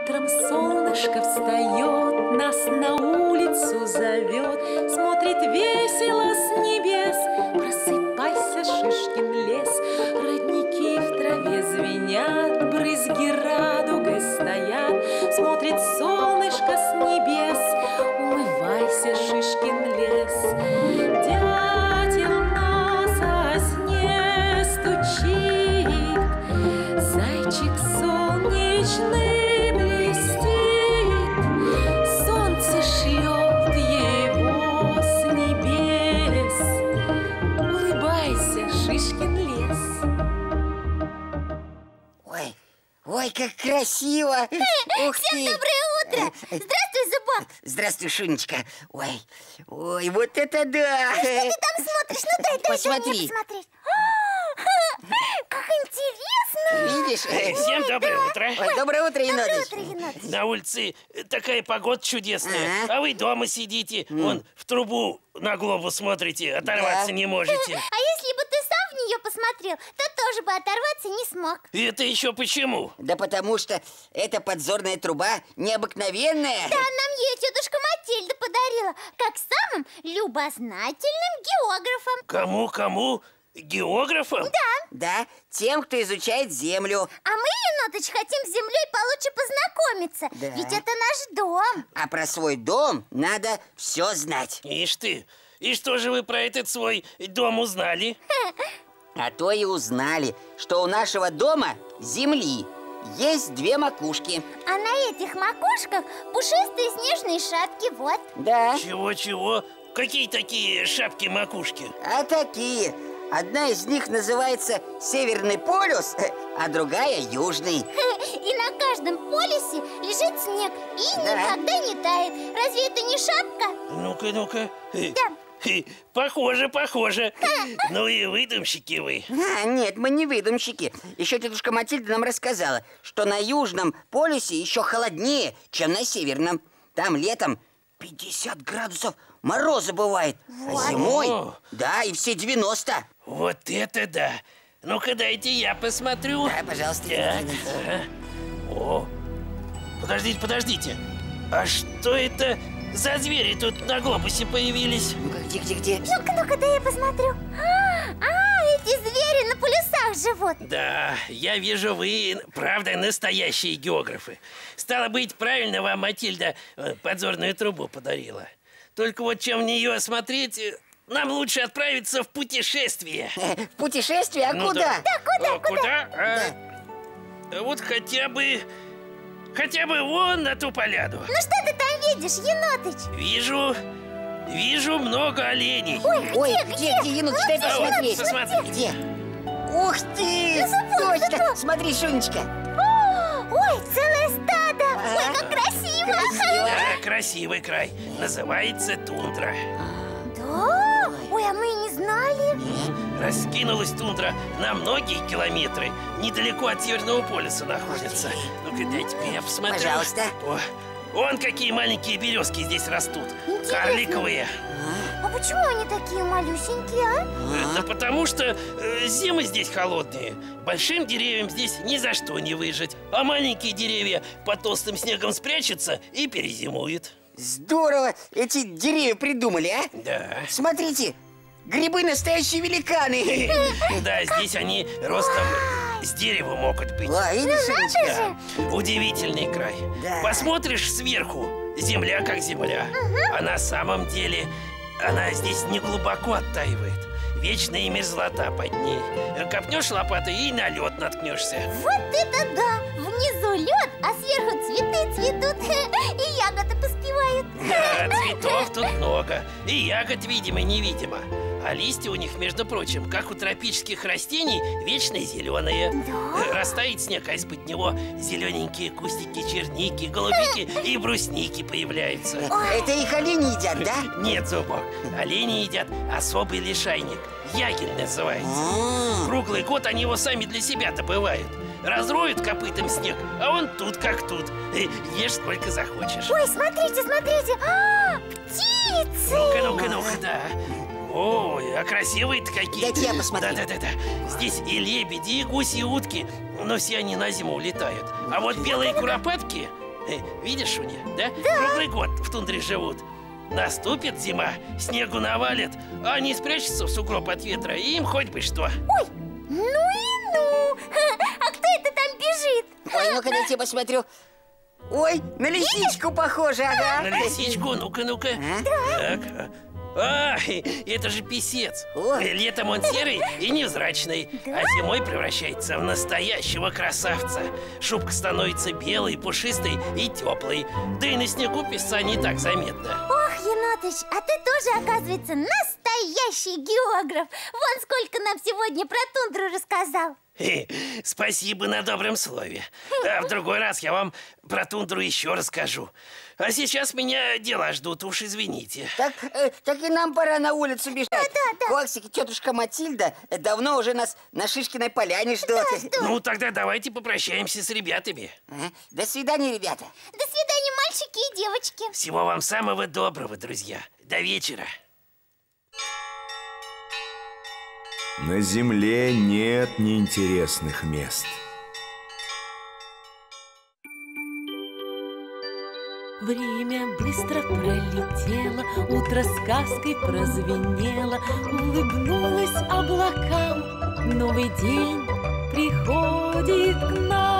Утром солнышко встает, нас на улицу зовет, смотрит весело с небес. Просыпайся, Шишкин лес, родники в траве звенят, брызги радугой стоят, смотрит солнышко с небес. Улыбайся, Шишкин лес. Дятел на сосне стучит, зайчик солнечный блестит, солнце шлет его с небес. Улыбайся, Шишкин лес. Ой, ой, как красиво! Ух Всем ты! доброе утро! Здравствуй, Зубок! Здравствуй, Шунечка. Ой, ой, вот это да! Что ты там смотришь? Ну дай мне Посмотри. посмотреть. Как интересно! Видишь? Всем доброе утро. Ой, доброе утро, Доброе Енотыч. утро, Енотыч. На улице такая погода чудесная, Ага. а вы дома сидите, вон в трубу на глобус смотрите, оторваться Да. не можете. А если бы ты сам в нее посмотрел, то тоже бы оторваться не смог. И это еще почему? Да потому что эта подзорная труба необыкновенная. Да, нам ее тетушка Матильда подарила, как самым любознательным географом. Кому? Географом? Да, тем, кто изучает землю. А мы, Енотыч, хотим с землей получше познакомиться. Да. Ведь это наш дом. А про свой дом надо все знать. Ишь ты, и что же вы про этот свой дом узнали? А то и узнали, что у нашего дома земли есть две макушки. А на этих макушках пушистые снежные шапки, вот. Да, Чего? Какие такие шапки-макушки? а такие. Одна из них называется Северный полюс, а другая Южный. И на каждом полюсе лежит снег и Да. никогда не тает. Разве это не шапка? Ну-ка. Да. Похоже. Ну и выдумщики вы. А, нет, мы не выдумщики. Еще тетушка Матильда нам рассказала, что на Южном полюсе еще холоднее, чем на Северном. Там летом 50 градусов мороза бывает, а зимой, О. да, и все 90. Вот это да! Ну-ка дайте я посмотрю. Да, пожалуйста. Так, ага. О, подождите. А что это за звери тут на глобусе появились? Ну-ка, где? Ну-ка, дай я посмотрю. Эти звери на полюсах живут. Да, я вижу, вы, правда, настоящие географы. Стало быть, правильно вам Матильда подзорную трубу подарила. Только вот чем в нее смотреть, нам лучше отправиться в путешествие. В путешествие? А Ну куда? да. Куда? Вот хотя бы вон на ту поляну. Ну что ты там видишь, Енотыч? Вижу много оленей. Ой, где, Енотыч, дай посмотреть. Посмотри. Где? Ух ты! Точно! Смотри, Шунечка. Ой, целое стадо. Ой, как красиво. Да, красивый край. Называется тундра. Да? Ой, а мы и не знали. Раскинулась тундра на многие километры. Недалеко от Северного полюса находится. Ну-ка, дайте-ка я посмотрю. Пожалуйста. О, вон какие маленькие березки здесь растут. Интересно. Карликовые. А почему они такие малюсенькие, а? Да потому что зимы здесь холодные. Большим деревьям здесь ни за что не выжить. А маленькие деревья под толстым снегом спрячутся и перезимуют. Здорово эти деревья придумали, а? Да. Смотрите, грибы настоящие великаны. Да, здесь они ростом с дерева могут быть. Ой, видишь, Шунечка? Да, удивительный край. Да. Посмотришь сверху, земля как земля. А на самом деле она здесь не глубоко оттаивает. Вечная мерзлота под ней. Копнешь лопатой и на лед наткнешься. Вот это да! Внизу лед, а сверху цветы цветут и ягоды поспевают. Да, цветов тут много. И ягод видимо и невидимо. А листья у них, между прочим, как у тропических растений, вечно зеленые. Да? Растает снег, а из-под него зелененькие кустики черники, голубики и брусники появляются. Это их олени едят, да? Нет, Зубок, олени едят особый лишайник. Ягель называется. М. Круглый год они его сами для себя добывают. Разроют копытом снег, а он тут как тут. Ешь сколько захочешь. Ой, смотрите! Птицы! Ну-ка, да. Ой, а красивые-то какие. Дайте я посмотрю. Да. Здесь и лебеди, и гуси, и утки. Но все они на зиму улетают. А вот белые куропатки, Видишь, Шуня, да? Круглый год в тундре живут. Наступит зима, снегу навалит, а они спрячутся в сугроб от ветра, и им хоть бы что. Ой, ну и ну! А кто это там бежит? Ой, ну-ка, дайте посмотрю. Ой, на лисичку похоже, ага. На лисичку, ну-ка, ну-ка. Так. Это же писец. Ой. Летом он серый и невзрачный, а зимой превращается в настоящего красавца. Шубка становится белой, пушистой и теплой. Да и на снегу песца не так заметно. Ох, Енотыч, а ты тоже, оказывается, настоящий географ. Вон сколько нам сегодня про тундру рассказал. Спасибо на добром слове. А в другой раз я вам про тундру еще расскажу. А сейчас меня дела ждут, уж извините. Так и нам пора на улицу бежать. Да. Коксик и тетушка Матильда давно уже нас на Шишкиной поляне ждут. Ну, тогда давайте попрощаемся с ребятами. До свидания, ребята. До свидания, мальчики и девочки. Всего вам самого доброго, друзья. До вечера. На земле нет неинтересных мест. Время быстро пролетело, утро сказкой прозвенело, улыбнулось облакам. Новый день приходит к нам.